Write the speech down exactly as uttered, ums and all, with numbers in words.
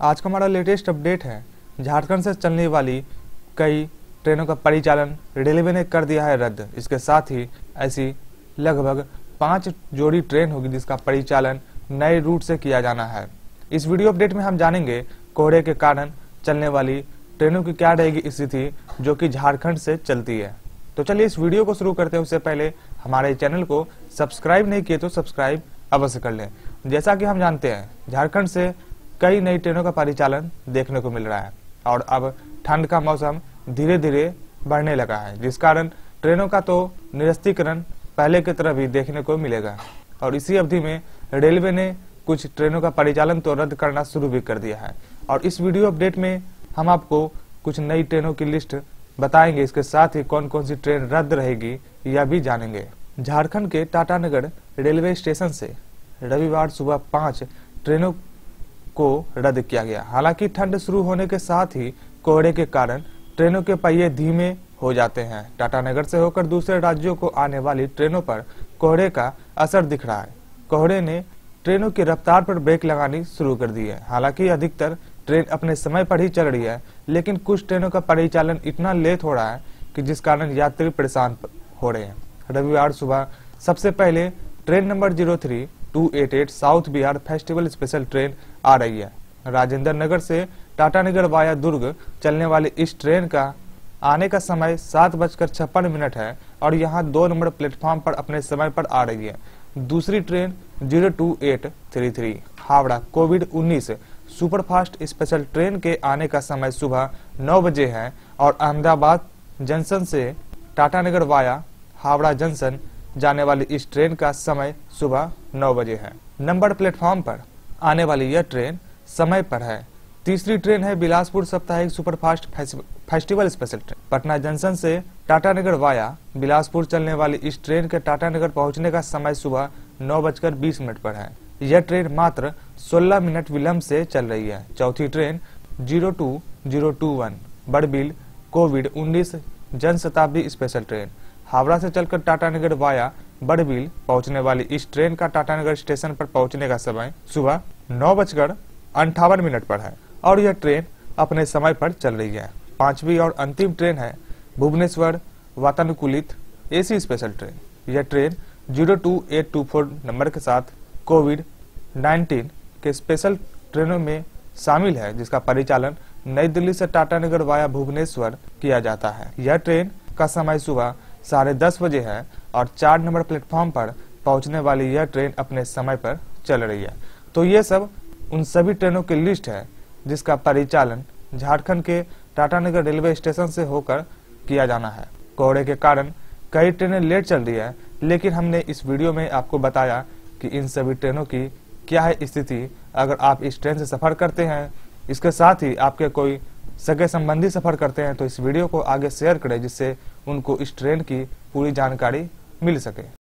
आज का हमारा लेटेस्ट अपडेट है। झारखंड से चलने वाली कई ट्रेनों का परिचालन रेलवे ने कर दिया है रद्द। इसके साथ ही ऐसी लगभग पाँच जोड़ी ट्रेन होगी जिसका परिचालन नए रूट से किया जाना है। इस वीडियो अपडेट में हम जानेंगे कोहरे के कारण चलने वाली ट्रेनों की क्या रहेगी स्थिति जो कि झारखंड से चलती है। तो चलिए इस वीडियो को शुरू करते हैं। उससे पहले हमारे चैनल को सब्सक्राइब नहीं किए तो सब्सक्राइब अवश्य कर लें। जैसा कि हम जानते हैं झारखंड से कई नई ट्रेनों का परिचालन देखने को मिल रहा है और अब ठंड का मौसम धीरे धीरे बढ़ने लगा है, जिस कारण ट्रेनों का तो निरस्तीकरण पहले की तरह भी देखने को मिलेगा। और इसी अवधि में रेलवे ने कुछ ट्रेनों का परिचालन तो रद्द करना शुरू भी कर दिया है। और इस वीडियो अपडेट में हम आपको कुछ नई ट्रेनों की लिस्ट बताएंगे। इसके साथ ही कौन कौन सी ट्रेन रद्द रहेगी यह भी जानेंगे। झारखंड के टाटानगर रेलवे स्टेशन से रविवार सुबह पाँच ट्रेनों को रद्द किया गया। हालांकि ठंड शुरू होने के साथ ही कोहरे के कारण ट्रेनों के पहिए धीमे हो जाते हैं। टाटानगर से होकर दूसरे राज्यों को आने वाली ट्रेनों पर कोहरे का असर दिख रहा है। कोहरे ने ट्रेनों की रफ्तार पर ब्रेक लगानी शुरू कर दी है। हालांकि अधिकतर ट्रेन अपने समय पर ही चल रही है, लेकिन कुछ ट्रेनों का परिचालन इतना लेट हो रहा है कि जिस कारण यात्री परेशान हो रहे हैं। रविवार सुबह सबसे पहले train number zero three two eight eight south Bihar festival special train आ रही है। राजेंद्र नगर से टाटानगर वाया दुर्ग चलने वाली इस ट्रेन का आने का समय सात बजकर छप्पन मिनट है और यहाँ दो नंबर प्लेटफॉर्म पर अपने समय पर आ रही है। दूसरी train zero two eight three three Howrah covid उन्नीस सुपरफास्ट स्पेशल ट्रेन के आने का समय सुबह नौ बजे है और अहमदाबाद जंक्शन से टाटानगर वाया हावड़ा जंक्शन जाने वाली इस ट्रेन का समय सुबह नौ बजे है। नंबर प्लेटफॉर्म पर आने वाली यह ट्रेन समय पर है। तीसरी ट्रेन है बिलासपुर साप्ताहिक superfast festival special train. Patna junction से टाटानगर वाया बिलासपुर चलने वाली इस ट्रेन के टाटानगर पहुंचने का समय सुबह नौ बजकर बीस मिनट पर है। यह ट्रेन मात्र सोलह मिनट विलंब से चल रही है। चौथी train zero two zero two one Barbil covid उन्नीस जन शताब्दी स्पेशल ट्रेन हावड़ा से चलकर टाटानगर वाया बड़बिल पहुंचने वाली इस ट्रेन का टाटानगर स्टेशन पर पहुंचने का समय सुबह नौ बजकर अंठावन मिनट पर है और यह ट्रेन अपने समय पर चल रही है। पांचवी और अंतिम ट्रेन है भुवनेश्वर वातानुकूलित एसी स्पेशल ट्रेन। यह train zero two eight two four number के साथ कोविड नाइन्टीन के स्पेशल ट्रेनों में शामिल है, जिसका परिचालन नई दिल्ली से टाटानगर वाया भुवनेश्वर किया जाता है। यह ट्रेन का समय सुबह साढ़े दस बजे है और चार नंबर प्लेटफॉर्म पर पहुंचने वाली यह ट्रेन अपने समय पर चल रही है। तो ये सब उन सभी ट्रेनों की लिस्ट है जिसका परिचालन झारखंड के टाटानगर रेलवे स्टेशन से होकर किया जाना है। कोहरे के कारण कई ट्रेनें लेट चल रही है, लेकिन हमने इस वीडियो में आपको बताया कि इन सभी ट्रेनों की क्या है स्थिति। अगर आप इस ट्रेन से सफर करते हैं, इसके साथ ही आपके कोई सगे संबंधी सफर करते हैं, तो इस वीडियो को आगे शेयर करें जिससे उनको इस ट्रेन की पूरी जानकारी मिल सके।